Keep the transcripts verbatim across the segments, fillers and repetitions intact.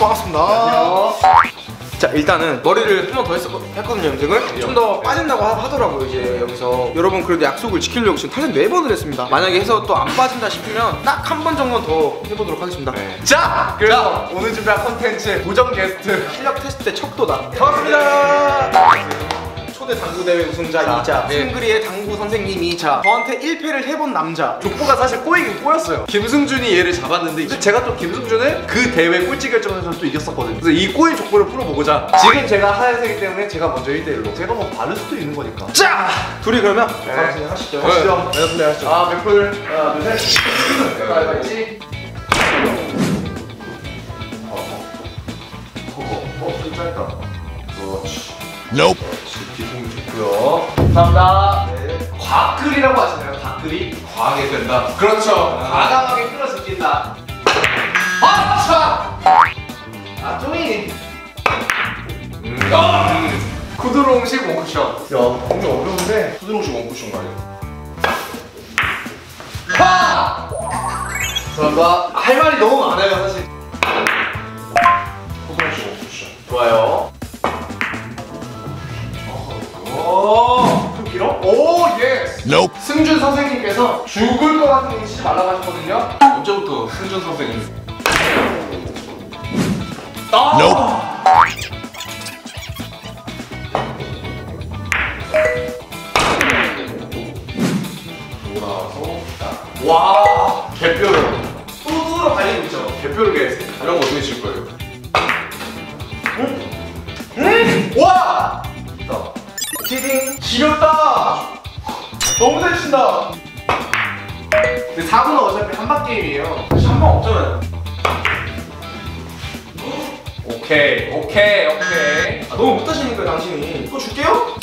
반갑습니다. 안녕. 자, 일단은 머리를 한 번 더 했거든요, 염색을. 좀 더 빠진다고 하더라고요, 이제 여기서. 여러분, 그래도 약속을 지키려고 지금 탈색 네 번을 했습니다. 만약에 해서 또 안 빠진다 싶으면 딱 한 번 정도는 더 해보도록 하겠습니다. 네. 자, 그래서 오늘 준비한 컨텐츠 고정 게스트 실력 테스트 때 척도다. 반갑습니다. 초대 당구 대회 우승자이자 네. 싱그리의 당구 선생님이자 저한테 일 패를 해본 남자. 족보가 사실 꼬이긴 꼬였어요. 김승준이 얘를 잡았는데 이제 제가 또 김승준을 그 대회 꼴찌 결정에서 또 이겼었거든요. 그래서 이 꼬인 족보를 풀어보고자 지금 제가 하얀색이기 때문에 제가 먼저 일 대 일로 제가 뭐 다를 수도 있는 거니까. 자! 둘이 그러면 네. 바로 진행하시죠. 하시죠. 네, 진행하시죠. 아, 몇 풀? 하나, 둘, 셋. 자, 있지? 어, 어, 어, 좀 짧다. 그렇지. Nope. 기승 좋고요. 감사합니다. 네. 과끌이라고 하시나요? 과끌이? 과하게 된다. 그렇죠. 아. 과감하게 끌어진다. 아, 차! 아, 쪼이. 음. 아. 쿠드롱식 원쿠션. 야, 굉장히 어려운데. 쿠드롱식 원쿠션 가요. 파! 감사합니다. 할 말이 너무 많아요, 사실. 쿠드롱식 원쿠션. 좋아요. 오, 좀 길어? 오, 예스! Nope. 승준 선생님께서 죽을 것 같은 일 치지 말라고 하셨거든요. 언제부터 승준 선생님? 아! Nope. 돌아서 딱. 와, 개뼈를 뚜드러 달리고 있죠. 개뼈를 이런 거 어떻게 칠 거예요? 응? 응? 와! 티딩 지렸다. 너무 잘 친다. 근데 사 분은 어차피 한방 게임이에요. 한 방 없잖아요. 오케이 오케이 오케이. 아, 너무 못하시니까 당신이. 또 줄게요?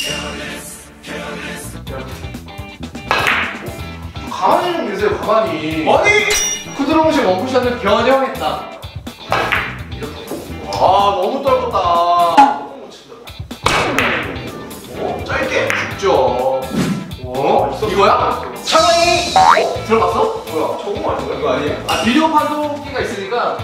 가만히 좀 계세요. 가만히. 아니! 쿠드롱식 원쿠션을 변형했다. 아, 너무 떨궜다. 짧게 죽죠. 어? 이거야? 차라리 어? 들어갔어? 뭐야, 저거 아닌가? 이거 아니에요? 아, 비디오 판독기가 있으니까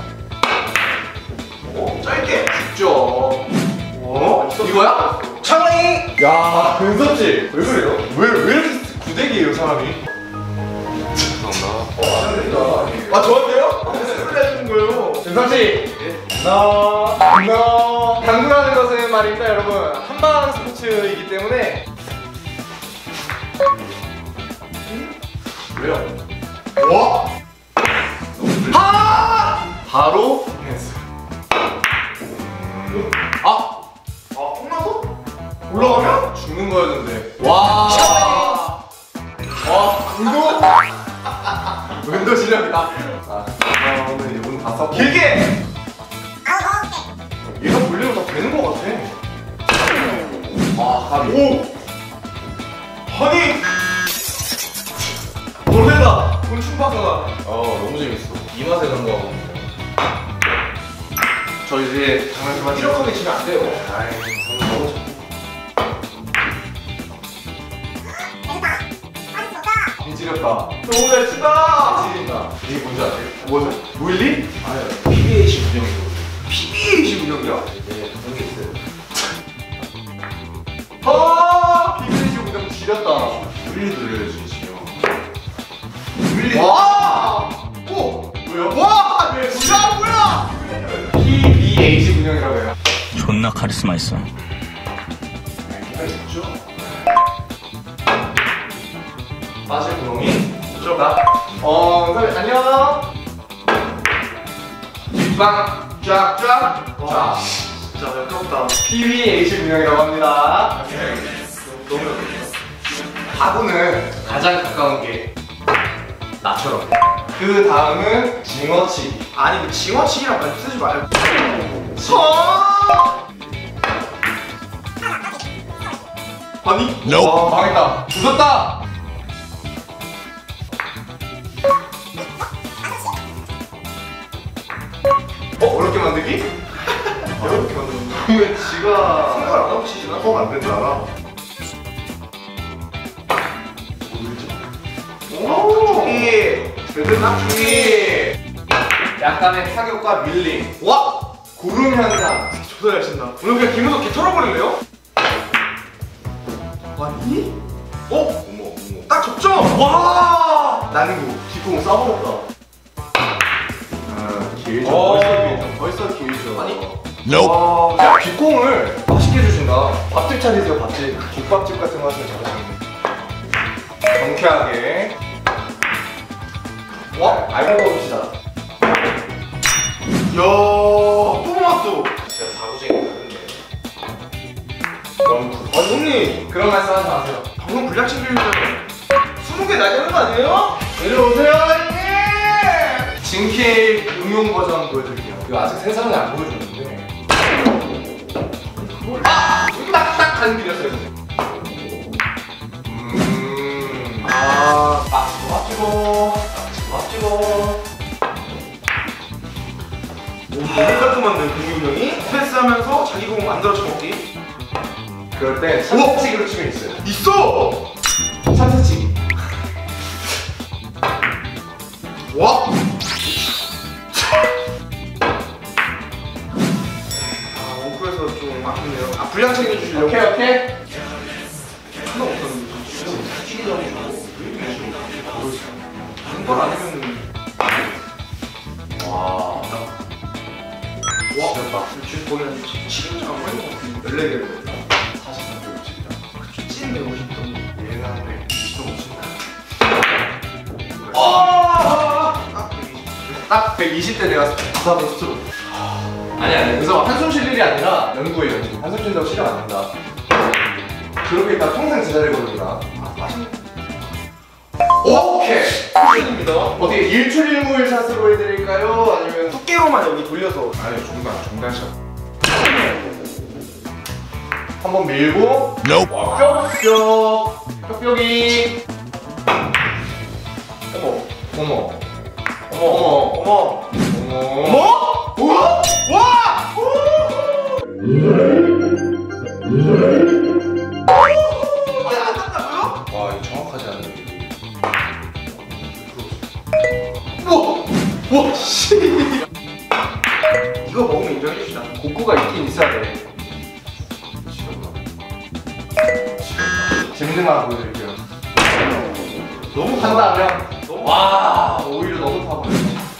어? 짧게 죽죠. 어? 이거야? 차라리 야, 근섭씨 왜 그래요? 왜, 왜 이렇게 구대기예요, 사람이? 죄송합니다. 어, 안 됩니다. 아, 저한테요? 소리 하시는 거예요. 근섭씨 너, 너 당구라는 것은 말입니다, 여러분. 한방 스포츠이기 때문에. 왜요? 와! 하! 바로 펜스. 아! 아, 홈라서? 올라가면? 죽는 거였는데. 와! 와, 운동! 운동 실력이다. 아, 아, 오늘 이분 다 썼고. 길게! 얘가 돌리면 다 되는 거 같아. 아, 가비. 오! 아니! 놀래다! 곤충박사가. 어, 너무 재밌어. 이 맛에 간 거. 저 이제 장난 그만 이렇게 치면 안 돼요. 아이, 너무 좋다. 찌렸다. 너무 잘 친다! 찌린다. 이게 뭔지 아세요? 뭐죠? 무일리? 아니요, 피비에이씨 운영이죠. 피비에이씨 운영이요? 네, 그런 게 있어요. 아! 비밀리지 운영 지렸다. 무일리 돌려야지, 지금. 무일리. 와! 오! 뭐야? 와! 네, 진짜 뭐야! 피비에이씨 운영이라고 해요. 존나 카리스마 있어. 알기가 있죠? 사실 구멍이 좁다. 어, 선생님 안녕. 뒷방 쫙쫙. 와, 진짜 어렵다. 피비에이씨 운영이라고 합니다. 너무 어렵다. 하부는 가장 가까운 게 나처럼. 그 다음은 징어치기. 아니, 그 징어치기랑 말 쓰지 말고. 어! 아니? Nope. 와, 망했다. 부쉈다. 어? 어렵게 만들기? 어렵게 만들기? 왜 지가 생각을 안 하고 치시나? 어, 안 된다 알아? 오! 이 베트남 중이 약간의 타격과 밀림. 와! 구름 현상. 저도 잘 친다. 오늘 그냥 김우석 개 털어버릴래요? 아니? 어? 어머 어머. 딱 적정! 와! 난구. 뒷공 싸버렸다. 아 길죠. 어. 벌써 길죠. 벌써 길죠. 아니? 와, 야, 뒷공을 맛있게 해주신다. 밥집 차리세요, 밥집. 국밥집 같은 거 하시면 잘하시네. 경쾌하게. 와, 알고 먹읍시다. 이야, 또 맞어. 진짜 사고쟁이다, 근데. 너무 구... 아니, 형님. 그런 말씀 하지 마세요. 방금 분량 챙기려면 스무 개 나야 되는 거 아니에요? 내려오세요, 형님! 진케이 응용 버전 보여드릴게요. 이거 아직 세상에 안 보여줬는데. 그걸 아! 딱딱 가는 길이었어요. 음. 아, 아, 좋아 찍어. 좋아 찍어. 오, 너무 깔끔한데, 금융 형이? 패스하면서 자기 공 만들어 쳐먹기. 그럴 때 참치기로 치면 있어요. 있어! 참치기. 와! 아, 원쿠에서 좀 아쉽네요. 아, 분량 챙겨주시려고. 오케이 오케이. 하나 없었는데. 한번 아니면. 와. 와, 됐다. 지금 거의 한 칠십 년 안 걸린 것 같은데. 열네 개를. 사십삼 점 오십이다. 그쵸, 찐 백오십 점. 얘는 한 백이십 점 오십니다. 아! 딱 백이십 대 내가 부산으로 스트로. 아니 아니 그래서 한숨 쉴 일이 아니라 연구에 연구. 한숨 쉰다고 실력 안 된다. 그렇게 있다 평생 제자리에 걸리구나. 아, 맛있네. 오케이. 쿠션입니다. 어떻게 일출일무일 샷으로 해드릴까요? 아니면 두께로만 여기 돌려서. 아니 중간 중간샷. 한번 밀고. Nope. 뿅뿅 뿅뿅이. 어머 어머 어머 어머 어머! 어머 어머! 우와! 와! 아니, 안 탔다고요? 와 이거 정확하지 않네. 우와! 우와! 씨! 이거 먹으면 인정해줍시다. 곡구가 있긴 있어야 돼. 재밌는 거 하나 보여드릴게요. 너무 한다면 너무 와 오히려 너무 타버려.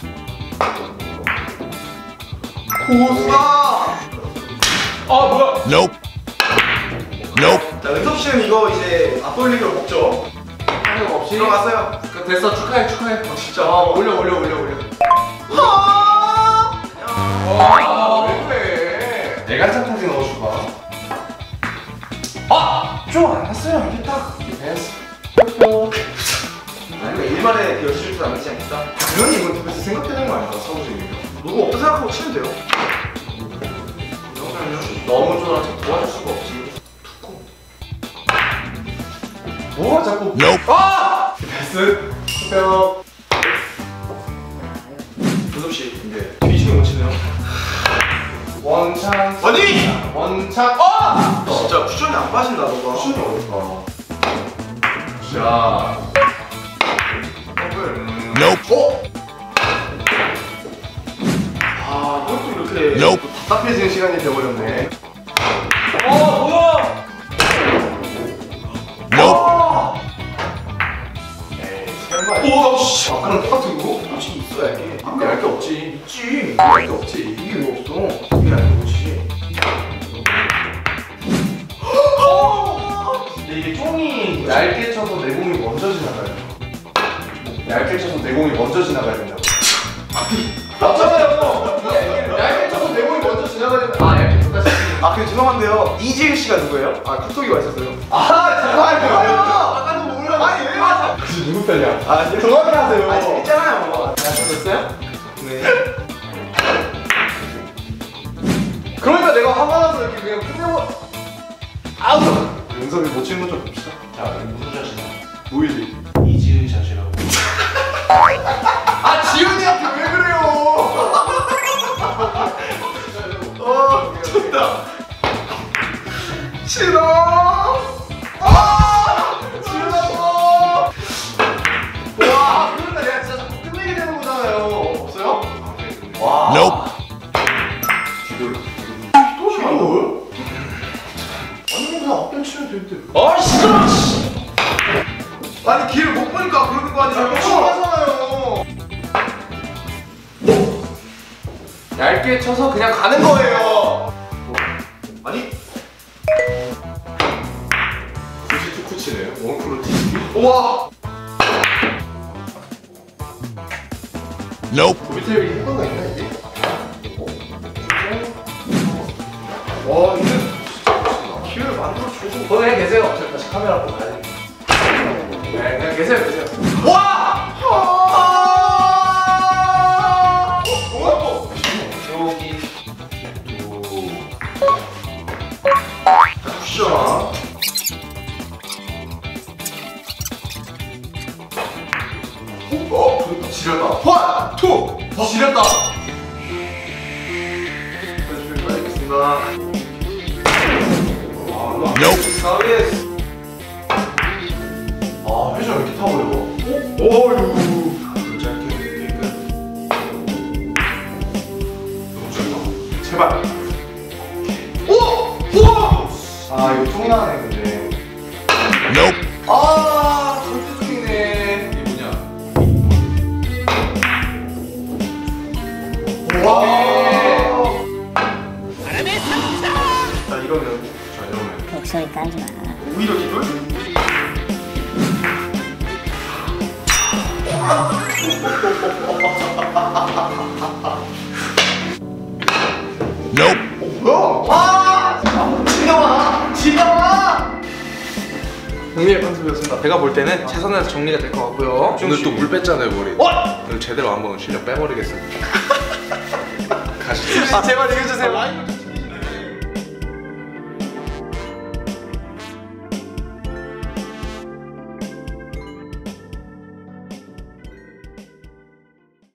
고수다! 아, 뭐야? Nope. Nope. 자, 은섭 씨는 이거 이제 앞돌리기로 먹죠? 하는 거 없이 들어갔어요. 그 됐어 축하해 축하해. 아, 진짜. 어, 올려 올려 올려 올려. 아! 와, 왜 그래? 내가 착하게 넣어줘봐. 아! 좀 안 났어요. 이게 딱 됐어. 아니, 일말에 여실 줄 알지 않겠다? 당연히 이건 디펜스 생각되는 거 아닌가, 사무실이면. 누구 없다 생각하고 치면 돼요. 영상은 너무 쫄아서 도와줄 수가 없지. 뭐가 자꾸. Nope. 아! 패스. 수평. 은섭 씨, 이제 뒤지게 못 치네요. 원창. 아니! 원창. 아! 진짜 쿠션이 안 빠진다, 너가. 쿠션이 어딨어? 자. 음. Nope. 어? 아, 이것도 이렇게. Nope. 답답해지는 시간이 돼버렸네. 어, 뭐야? Nope. 에이, 설마. 오, 씨. 아까랑 똑같은 거? 혹시 있어야 돼. 근데 알게 없지. 있지. 알게 없지. 이게 왜 없어? 이게 아니고 지 근데 이게 쫑이 얇게 쳐서 내공이 먼저 지나가요. 얇게 쳐서 내공이 먼저 지나가야 된다고. 맞잖아요. 얇게 쳐서 내공이 먼저 지나가야 된다. 아 얇게 쳤다 싶지. 아, 근데 죄송한데요. 이지일 씨가 누구예요? 아, 톡톡이 와 있었어요. 아 잠깐만요. 아까도 몰라. 아니, 왜 맞아? 혹시 누구 편이야? 아, 예. 정확히 하세요. 아, 재밌잖아요. 뭐. 됐어요? 네. 그러니까 내가 화가 나서 이렇게 그냥 끝내고 아우! 윤석이 못 치는 거 좀 봅시다. 자, 무슨 샷이냐? 무일리 이지은 샷이라고. 아, 지훈이한테 왜 그래요? 어, 좋다. 싫어. 아! 지훈아! 와, 그러니까 내가 진짜 자꾸 끝내게 되는 거잖아요. 없어요? 와. Nope. 또 이걸? 아니 그냥 앞에 치면 될 듯. 아 진짜. 아니 길을 못 보니까 그러는 거 아니에요? 하잖아요. 얇게 쳐서 그냥 가는 거예요. 아니. 굳이 투쿠치네요. 원크루치. 우와. Nope. 밑에 여기 효과가 있나 이게? 와 이게 진짜 기회를 만들어주고. 거기 그냥 계세요. 저 다시 카메라 보고 가야 돼. 네 그냥 계세요 계세요. 와. 여기. 쿠션. 어? 지렸다. 원, 투. 지렸다. 알겠습니다. Nope. 서비스. 아, 회전 왜 이렇게 타버려? 오유. 짧게 깨끗. 너무 짧다. 제발. 오! 우와! 아, 이거 통나네 근데. Nope. 아, 절대 중이네. 이게 뭐냐? 와. 자, 이러면. 자, 이러면. 목소리 까지 마. 오히려 기분? Nope. 아! 지겨워! 지겨워! 정리의 컨셉이었습니다. 제가 볼 때는 최선에서 정리가 될 것 같고요. 오늘 또 물 뺐잖아요, 머리. 어? 오늘 제대로 한번 실력 빼버리겠습니다. 가시죠. 아, 제발 이겨주세요. 라이브 좀